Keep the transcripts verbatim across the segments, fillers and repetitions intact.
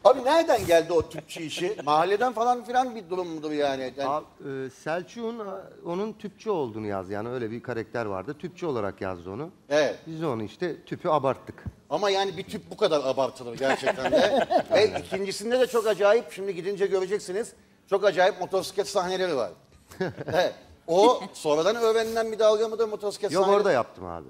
Abi nereden geldi o tüpçü işi? Mahalleden falan filan bir durum mudur yani? yani... Abi, e, Selçuk'un onun tüpçü olduğunu yazdı. Yani öyle bir karakter vardı. Tüpçü olarak yazdı onu. Evet. Biz de onu işte tüpü abarttık. Ama yani bir tüp bu kadar abartılır gerçekten de. Ve ikincisinde de çok acayip, şimdi gidince göreceksiniz, çok acayip motosiklet sahneleri var. Evet. O sonradan öğrenilen bir dalga mıdır motosiklet Yok sahneleri? orada yaptım abi.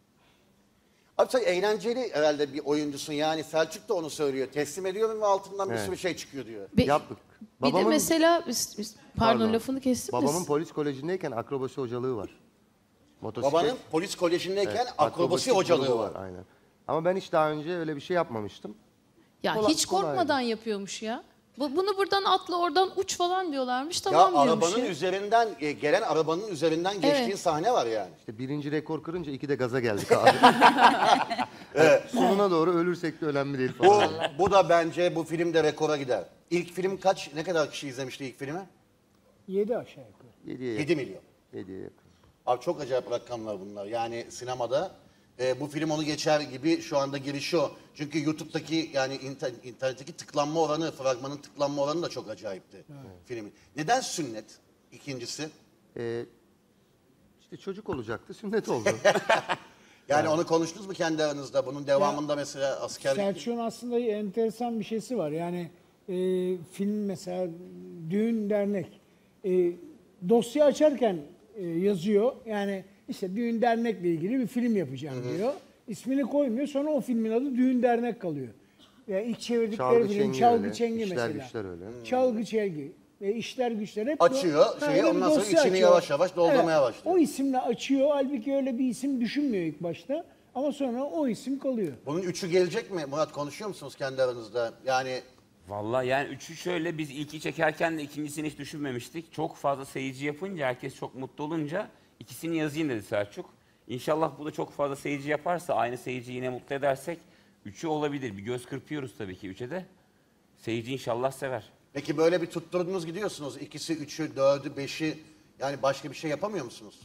Abi sen eğlenceli herhalde bir oyuncusun yani. Selçuk da onu söylüyor. Teslim ediyorum ve altından bir Evet. sürü şey çıkıyor diyor. Be- Yaptık. Bir de mesela, biz- biz- pardon, Pardon. lafını kestim de Babamın siz- polis kolejindeyken akrobasi hocalığı var. Motosiklet. Babanın polis kolejindeyken Evet, akrobasi grubu hocalığı var. Aynen. Ama ben hiç daha önce öyle bir şey yapmamıştım. ya Kolay- hiç korkmadan kolaydı. yapıyormuş ya. Bu, bunu buradan atla, oradan uç falan diyorlarmış. Ya Tamam diyormuş arabanın ya. üzerinden, e, gelen arabanın üzerinden geçtiğin Evet. sahne var yani. İşte birinci rekor kırınca iki de gaza geldik abi. Evet, sonuna doğru ölürsek de önemli değil Bu, falan. bu da bence bu filmde rekora gider. İlk film kaç, ne kadar kişi izlemişti ilk filmi? Yedi aşağı yukarı. Yediye yedi yakın. milyon. Yediye yakın. Abi çok acayip rakamlar bunlar. Yani sinemada e, bu film onu geçer gibi şu anda girişi o. Çünkü YouTube'daki yani inter, internetteki tıklanma oranı, fragmanın tıklanma oranı da çok acayipti filmin. Neden sünnet ikincisi? Ee, işte çocuk olacaktı, sünnet oldu. Yani onu konuştunuz mu kendi aranızda? Bunun devamında mesela askerlik... Selçuk'un aslında enteresan bir şeysi var. Yani e, film mesela düğün dernek e, dosya açarken e, yazıyor. Yani işte düğün dernekle ilgili bir film yapacağım diyor. İsmini koymuyor. Sonra o filmin adı düğün dernek kalıyor. Yani ilk çevirdikleri Çalgı film Çengi Çalgı öyle, Çengi İşler mesela. Güçler öyle. Çalgı Çengi ve işler güçler hep Açıyor bu- Ha, şeyi, öyle bir ondan sonra dosya içini yavaş yavaş doldurmaya Evet, başlıyor. O isimle açıyor. Halbuki öyle bir isim düşünmüyor ilk başta. Ama sonra o isim kalıyor. Bunun üçü gelecek mi? Murat konuşuyor musunuz kendi aranızda? Yani Vallahi yani üçü şöyle, biz ilki çekerken de ikincisini hiç düşünmemiştik. Çok fazla seyirci yapınca, herkes çok mutlu olunca ikisini yazayım dedi Selçuk. İnşallah bu da çok fazla seyirci yaparsa, aynı seyirciyi yine mutlu edersek üçü olabilir. Bir göz kırpıyoruz tabii ki üçe de. Seyirci inşallah sever. peki böyle bir tutturdunuz gidiyorsunuz. İkisi, üçü, dördü, beşi. Yani başka bir şey yapamıyor musunuz?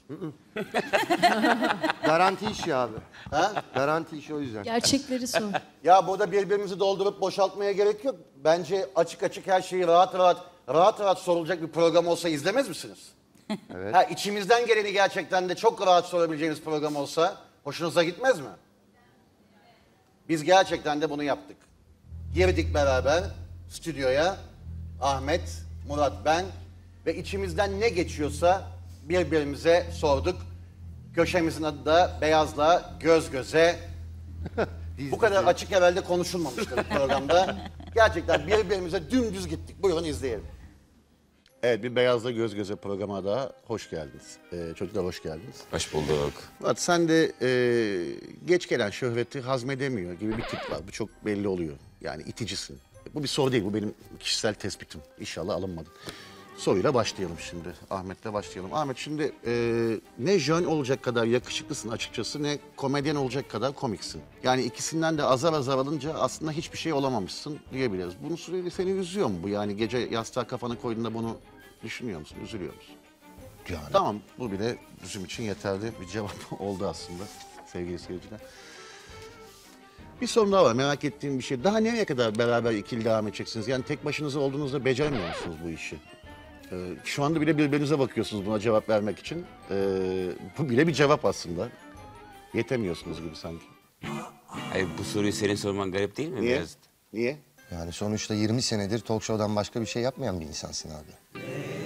Garanti işi abi. Ha? Garanti işi o yüzden. Gerçekleri sor. Ya burada birbirimizi doldurup boşaltmaya gerek yok. Bence açık açık her şeyi rahat rahat, rahat rahat sorulacak bir program olsa izlemez misiniz? Evet. Ha, içimizden geleni gerçekten de çok rahat sorabileceğiniz program olsa hoşunuza gitmez mi? Biz gerçekten de bunu yaptık. Girdik beraber stüdyoya. Ahmet, Murat, ben ve içimizden ne geçiyorsa birbirimize sorduk. Köşemizin adı da Beyaz'la Göz Göze. Bu kadar açık herhalde konuşulmamıştır bu programda. Gerçekten birbirimize dümdüz gittik. Buyurun izleyelim. Evet, bir Beyaz'la Göz Göze programına daha hoş geldiniz. Ee, çocuklar hoş geldiniz. Hoş bulduk. Murat sen de e, geç gelen şöhreti hazmedemiyor gibi bir tip var. Bu çok belli oluyor. Yani iticisin. Bu bir soru değil, bu benim kişisel tespitim. İnşallah alınmadı. Soruyla başlayalım şimdi. Ahmet'le başlayalım. Ahmet şimdi e, ne jön olacak kadar yakışıklısın açıkçası, ne komedyen olacak kadar komiksin. Yani ikisinden de azar azar alınca aslında hiçbir şey olamamışsın diyebiliriz. Bunu sürekli seni üzüyor mu bu? Yani gece yastığa kafanı koyduğunda bunu düşünüyor musun, üzülüyor musun? Yani. Tamam, bu bile bizim için yeterli bir cevap oldu aslında sevgili seyirciler. Bir sorun daha var, merak ettiğim bir şey. Daha nereye kadar beraber ikili devam edeceksiniz? Yani tek başınıza olduğunuzda beceremiyor musunuz bu işi? Ee, şu anda bile birbirinize bakıyorsunuz buna cevap vermek için. Ee, bu bile bir cevap aslında. Yetemiyorsunuz gibi sanki. Hayır, bu soruyu senin sorman garip değil mi? Niye? Biraz? Niye? Yani sonuçta yirmi senedir talk show'dan başka bir şey yapmayan bir insansın abi.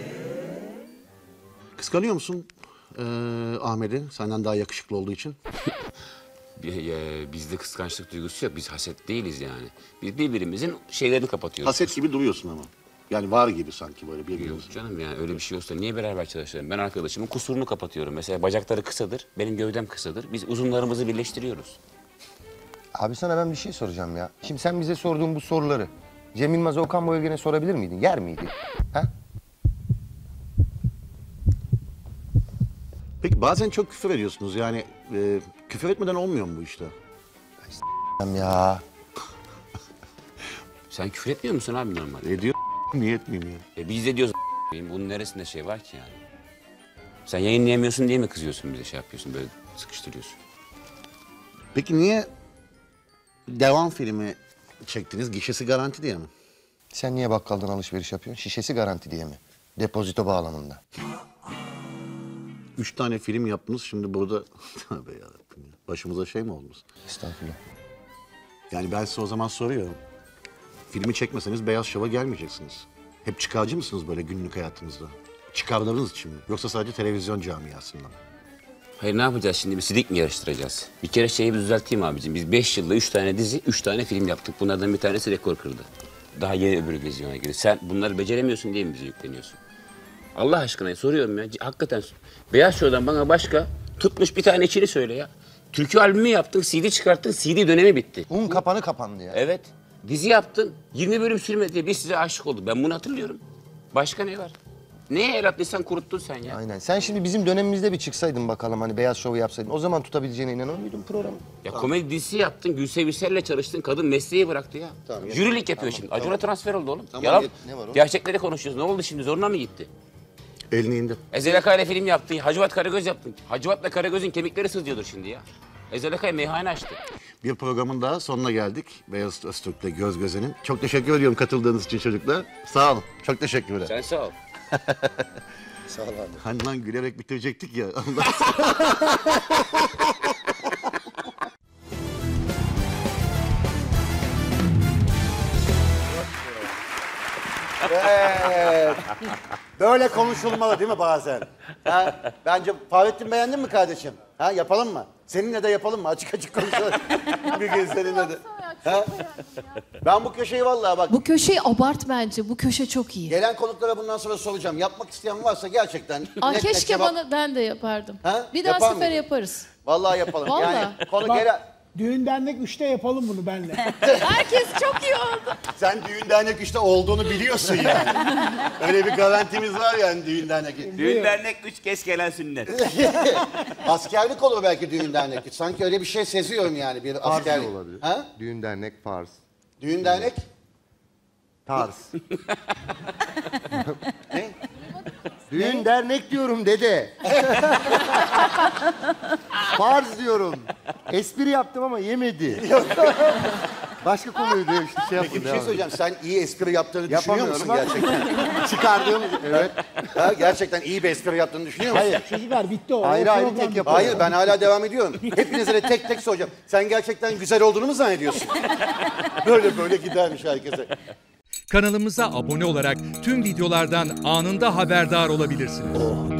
Kıskanıyor musun ee, Ahmet'i senden daha yakışıklı olduğu için? Bir- e, Bizde kıskançlık duygusu yok. Biz haset değiliz yani. Biz birbirimizin şeylerini kapatıyoruz. Haset gibi duruyorsun ama. Yani var gibi sanki böyle Yok birbirimiz. canım, yani öyle bir şey olsa niye beraber çalışalım? Ben arkadaşımın kusurunu kapatıyorum. Mesela bacakları kısadır, benim gövdem kısadır. Biz uzunlarımızı birleştiriyoruz. Abi sana ben bir şey soracağım ya. Şimdi sen bize sorduğun bu soruları Cem Yılmaz'a, Okan Bayülgen'e sorabilir miydin? Yer miydi? Ha? Peki bazen çok küfür ediyorsunuz yani e, küfür etmeden olmuyor mu bu işte? Ya. Sen küfür etmiyor musun abi normalde? Ediyor niye etmeyeyim ya? E biz de diyoruz bunun neresinde şey var ki yani? Sen yayınlayamıyorsun diye mi kızıyorsun, bize şey yapıyorsun, böyle sıkıştırıyorsun? Peki niye devam filmi Çektiğiniz gişesi garanti diye mi? Sen niye bakkaldan alışveriş yapıyorsun? Şişesi garanti diye mi? Depozito bağlamında. Üç tane film yaptınız şimdi burada... Tövbe yarabbim ya. Başımıza şey mi oldunuz? Estağfurullah. Yani ben size o zaman soruyorum. Filmi çekmeseniz Beyaz Şov'a gelmeyeceksiniz. Hep çıkarcı mısınız böyle günlük hayatınızda? Çıkarlarınız için mi? Yoksa sadece televizyon camiasında mı? Hayır ne yapacağız şimdi? Bir sidik mi yarıştıracağız? Bir kere şeyi bir düzelteyim abicim. Biz beş yılda üç tane dizi, üç tane film yaptık. Bunlardan bir tanesi rekor kırdı. Daha yeni öbürü vizyona girdi. Sen bunları beceremiyorsun diye mi bize yükleniyorsun? Allah aşkına soruyorum ya. Hakikaten Beyaz Show'dan bana başka tutmuş bir tane içini söyle ya. Türkü albümü yaptın, C D çıkarttın, C D dönemi bitti. Un kapanı kapandı ya. Evet. Dizi yaptın, yirmi bölüm sürmedi diye biz size aşık olduk. Ben bunu hatırlıyorum. Başka ne var? Neye el attıysan kuruttun sen ya. Aynen. Sen şimdi bizim dönemimizde bir çıksaydın bakalım hani Beyaz Şov'u yapsaydın. O zaman tutabileceğine inanır mıydın programı? Ya komedi dizisi yaptın, Gülsev Birsel'le çalıştın. Kadın mesleği bıraktı ya. Tamam, Jürilik yapıyor şimdi. Acun'a transfer oldu oğlum. Tamam, Yalan. git. Ne var o? Gerçekleri konuşuyoruz. Ne oldu şimdi? Zoruna mı gitti? Elini indir. Ezel Akay ile film yaptın. Hacivat Karagöz yaptın. Hacivat'la Karagöz'ün kemikleri sızlıyordur şimdi ya. Ezel Akay meyhane açtı. Bir programın daha sonuna geldik. Beyaz Öztürk'le Göz Göze'nin. Çok teşekkür ediyorum katıldığınız için çocuklar. Sağ olun. Çok teşekkürler. Sen sağ ol. Sağ ol abi. Hani lan gülerek bitirecektik ya. Evet. Böyle konuşulmalı değil mi bazen? Ha? Bence Fahrettin beğendin mi kardeşim? Ha, yapalım mı? Seninle de yapalım mı? Açık açık konuşalım. Bir gün seninle de. Ha? Ben bu köşeyi vallahi bak. Bu köşeyi abart bence. Bu köşe çok iyi. Gelen konuklara bundan sonra soracağım. Yapmak isteyen varsa gerçekten Aa, net net keşke cevap- bana ben de yapardım. Ha? Bir daha Yapar sefer mıydın? yaparız. Vallahi yapalım. Vallahi. Yani konu Bak, gelen... düğün dernek üçte yapalım bunu benle. Herkes çok iyi oldu. Sen düğün dernek işte olduğunu biliyorsun yani. Öyle bir garantimiz var yani düğün dernek. Düğün dernek üç kez gelen sünnet. Askerlik olur belki düğün dernek. Sanki öyle bir şey seziyorum yani bir Tarz da askerlik. olabilir. Ha? Düğün dernek farz. Düğün dernek? Tarz. Ne? Düğün dernek diyorum dede. Farz diyorum. Espri yaptım ama yemedi. Başka konuydu işte şey yapın. Peki bir şey devam edin. söyleyeceğim. Sen iyi espri yaptığını düşünüyor musun Yapamıyorum gerçekten? Çıkardığın... Evet. Ha, gerçekten iyi bir espri yaptığını düşünüyor musun? Hayır. Çocuklar bitti o. Ayrı O ayrı program tek bitti. yapalım. Hayır ben hala devam ediyorum. Hepinize de tek tek soracağım. Sen gerçekten güzel olduğunu mu zannediyorsun? Böyle böyle gidermiş herkese. Kanalımıza abone olarak tüm videolardan anında haberdar olabilirsiniz.